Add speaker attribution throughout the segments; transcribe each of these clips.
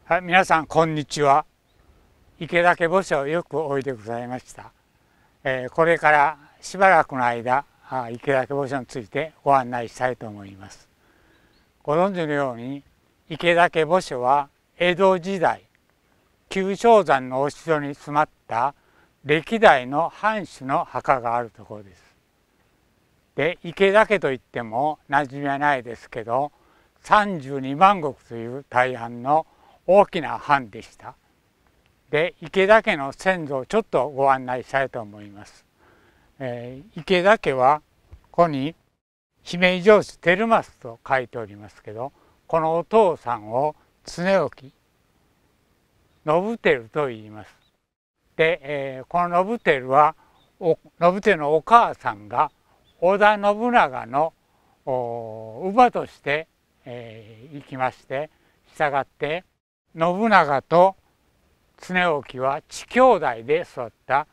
Speaker 1: はい、皆さんこんにちは。池田家墓所よくおいでくださいました。これからしばらくの間、池田家墓所についてご案内したいと思います。ご存知のように池田家墓所は江戸時代旧正山のお城に住まった歴代の藩主の墓があるところです。で、池田家といっても馴染みはないですけど、32万石という大半の大きな藩でした。で、池田家の先祖をちょっとご案内したいと思います。池田家はここに姫路城主輝政と書いておりますけど、このお父さんを常興信輝と言います。で、この信輝は信輝のお母さんが織田信長の乳母として生きまして、したがって信長と常興は乳兄弟で育った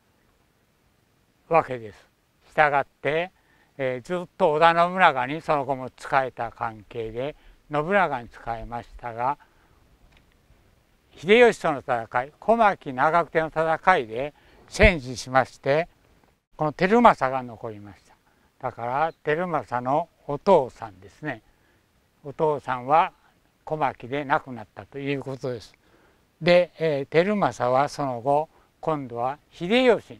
Speaker 1: わけです。したがって、ずっと織田信長にその後も仕えた関係で信長に仕えましたが、秀吉との戦い、小牧長久手の戦いで戦死しまして、この輝政が残りました。だから輝政のお父さんですね。お父さんは小牧で亡くなったということです。で、輝政はその後今度は秀吉に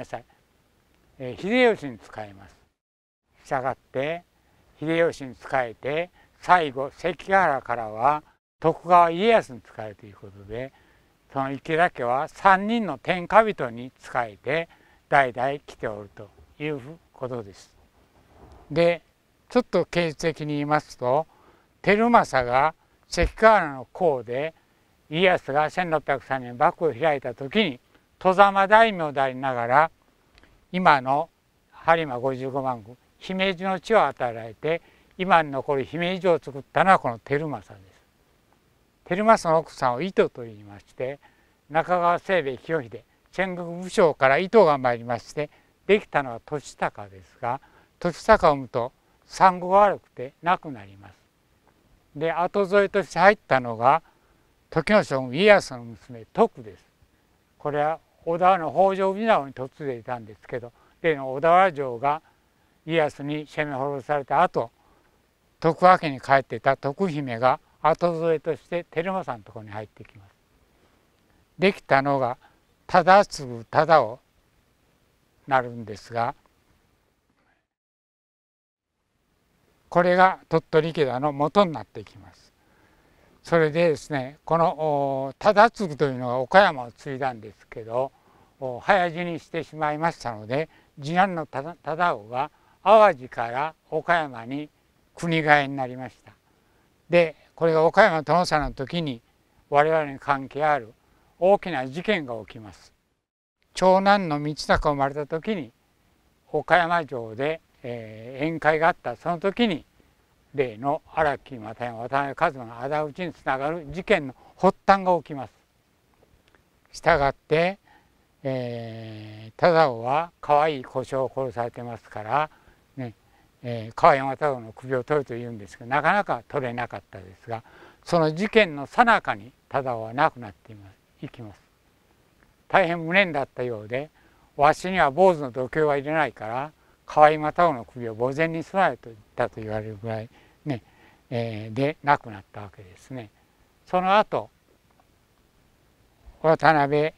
Speaker 1: 秀吉に仕えます。したがって秀吉に仕えて、最後関ヶ原からは徳川家康に仕えるということで、その池田家は3人の天下人に仕えて代々来ておるということです。で、ちょっと経緯的に言いますと、輝政が関ヶ原の功で家康が1603年幕府を開いた時に外様大名でありながら、今の播磨55万石姫路の地を与えられて、今に残る姫路城を作ったのはこの輝政です。輝政の奥さんを糸と言いまして、中川清兵衛清秀戦国武将から糸が参りましてできたのは俊孝ですが、俊孝を産むと産後が悪くて亡くなります。で、後添えとして入ったのが時の将軍家康の娘徳です。これは小田原の北条氏直に嫁いでいたんですけど、例の小田原城が家康に攻め滅ぼされた後、徳川家に帰っていた徳姫が後添えとして輝政のところに入ってきます。できたのが忠次忠雄なるんですが、これが鳥取池田の元になっていきます。それでですね、この忠次というのが岡山を継いだんですけど、早死にしてしまいましたので、次男の忠雄が淡路から岡山に国替えになりました。で、これが岡山殿様の時に我々に関係ある大きな事件が起きます。長男の道隆が生まれた時に岡山城で、宴会があった。その時に例の荒木又山渡辺一馬の仇討ちにつながる事件の発端が起きます。したがって忠雄は可愛い小姓を殺されてますからね、川山忠雄の首を取るというんですが、なかなか取れなかったですが、その事件の最中に忠雄は亡くなっていきます。大変無念だったようで、わしには坊主の度胸は入れないから川山忠雄の首を墓前に備えと言ったと言われるぐらいね、で亡くなったわけですね。その後渡辺、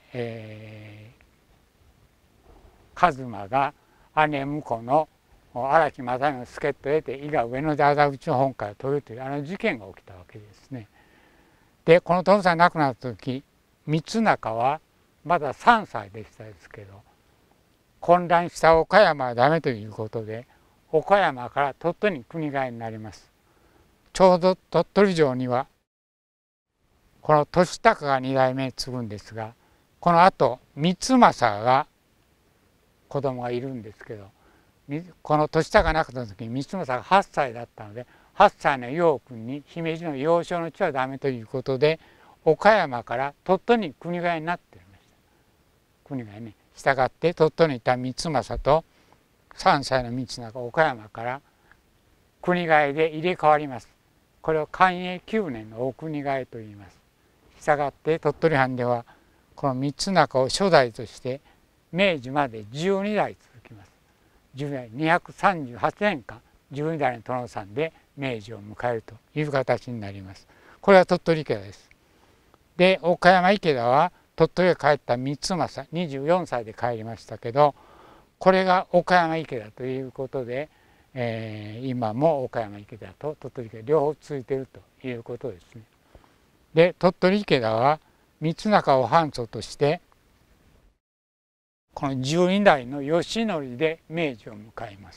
Speaker 1: 一馬が姉婿の荒木又山の助っ人を得て伊賀上野で仇討ちの本会を取るという事件が起きたわけですね。で、この殿さんが亡くなった時、光仲はまだ3歳でしたですけど、混乱した岡山はダメということで岡山から鳥取に国替えになります。ちょうど鳥取城にはこの俊孝が2代目に継ぐんですが、このあと光政が子供がいるんですけど、この俊孝が亡くなった時に光政が8歳だったので、8歳の陽君に姫路の幼少の地はダメということで岡山から鳥取に国替えになっていました。国替えね。したがって鳥取にいた光政と3歳の光仲岡山から国替えで入れ替わります。これを寛永9年のお国替えと言います。 したがって鳥取藩ではこの三中を初代として明治まで12代続きます。12代238年間12代の殿さんで明治を迎えるという形になります。これは鳥取池田です。で岡山池田は鳥取へ帰った三政24歳で帰りましたけど、これが岡山池田ということで、今も岡山池田と鳥取池田両方続いているということですね。で鳥取池田は三中を藩祖としてこの12代の義則で明治を迎えます。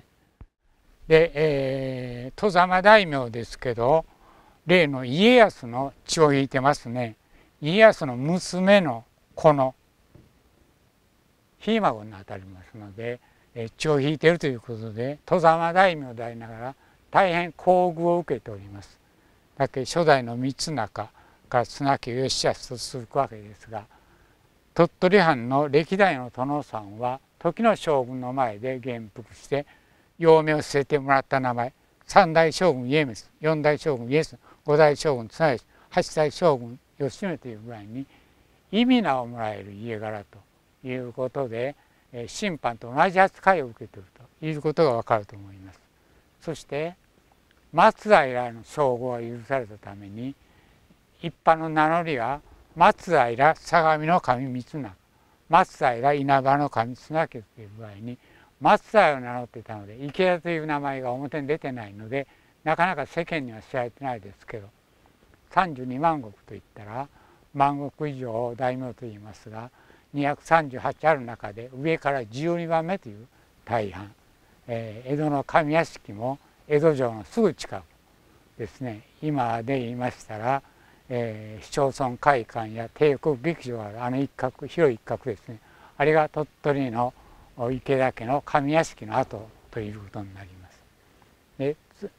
Speaker 1: で、外様大名ですけど例の家康の血を引いてますね。家康の娘の子のひい孫にあたりますので血を引いているということで外様大名でありながら大変厚遇を受けております。だけ初代の三中から綱木義康と続くわけですが、鳥取藩の歴代の殿さんは時の将軍の前で元服して幼名を据えてもらった名前、3代将軍家光、4代将軍家康、5代将軍綱吉、8代将軍義経というぐらいに意味名をもらえる家柄ということで審判と同じ扱いを受けているということがわかると思います。そして松平の称号が許されたために一般の名乗りは松平相模の神三中、松平稲葉の神綱家という具合に松平を名乗っていたので池田という名前が表に出てないのでなかなか世間には知られてないですけど、32万石といったら万石以上を大名と言いますが238ある中で上から12番目という大藩、江戸の上屋敷も江戸城のすぐ近くですね。今で言いましたら、市町村会館や帝国劇場があるあの一角、広い一角ですね。あれが鳥取の池田家の上屋敷の跡ということになります。で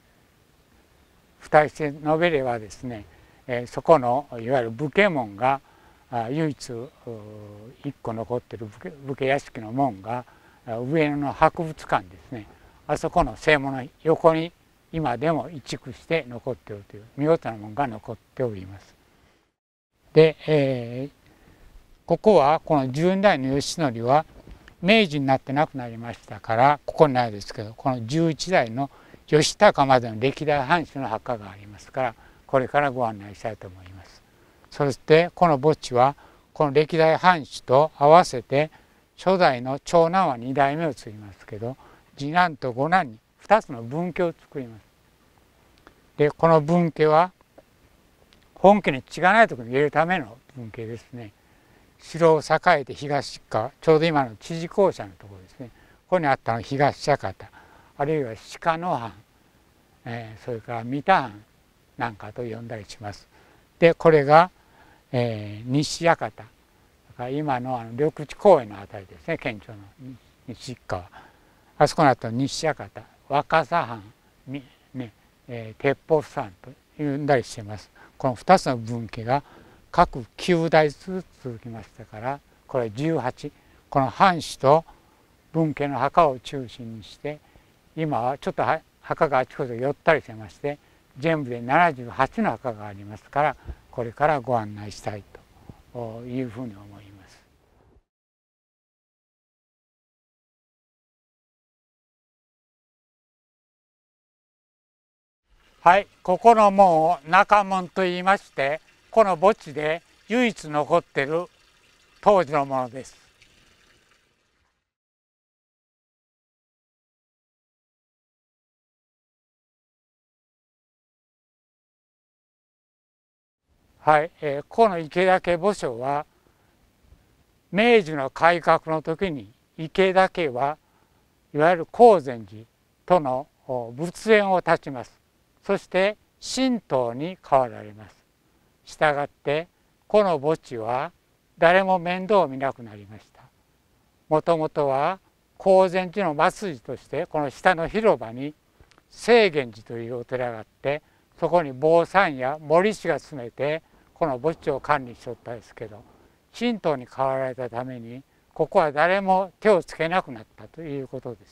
Speaker 1: 二石延べれはですね、そこのいわゆる武家門が唯一一個残っている武家屋敷の門が上野の博物館ですね。あそこの正門の横に今でも移築して残っているという見事な門が残っております。で、ここはこの12代の義則は明治になって亡くなりましたからここにないですけど、この11代の義高までの歴代藩主の墓がありますからこれからご案内したいと思います。そしてこの墓地はこの歴代藩主と合わせて初代の長男は2代目を継ぎますけど次男と五男に2つの分家を作ります。でこの分家は本家に血がないところに入れるための分家ですね。城を栄えて東側、ちょうど今の知事公社のところですね。ここにあったのは東社方、あるいは鹿野藩、それから三田藩なんかと呼んだりします。でこれが、西屋形、今の緑地公園のあたりですね。県庁の西側、あそこのあと西屋形、若狭藩、ね鉄砲藩と呼んだりしています。この2つの分家が各9代ずつ続きましたからこれ18、この藩主と分家の墓を中心にして今はちょっと墓があちこち寄ったりしてまして全部で78の墓がありますからこれからご案内したいというふうに思います。はい、ここの門を中門といいましてこの墓地で唯一残っている当時のものです。はい、ここの池田家墓所は明治の改革の時に池田家はいわゆる興禅寺との仏縁を断ちます。そして神道に変わられます。したがってこの墓地は誰も面倒を見なくなりました。もともとは興禅寺の末寺としてこの下の広場に清源寺というお寺があってそこに坊さんや森氏が住めてこの墓地を管理しておったんですけど神道に変わられたためにここは誰も手をつけなくなったということです。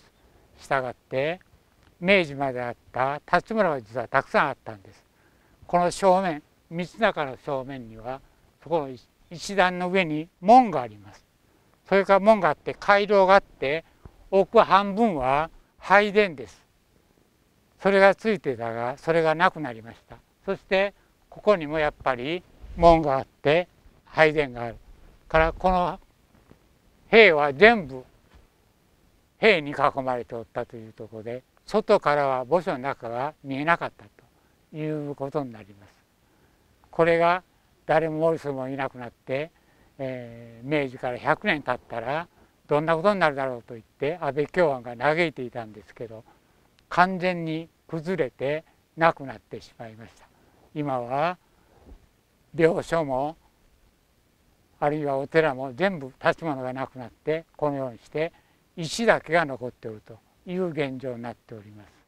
Speaker 1: したがって明治まであった辰村は実はたくさんあったんです。この正面道中の正面にはそこの石段の上に門があります。それから門があって街道があって、奥半分は拝殿です。それがついてたがそれがなくなりました。そしてここにもやっぱり門があって拝殿があるからこの塀は全部塀に囲まれておったというところで、外からは墓所の中が見えなかったということになります。これが誰もおる人もいなくなって、明治から100年経ったらどんなことになるだろうと言って安倍共安が嘆いていたんですけど、完全に崩れてなくなってしまいました。今は廟所もあるいはお寺も全部建物がなくなって、このようにして石だけが残っているという現状になっております。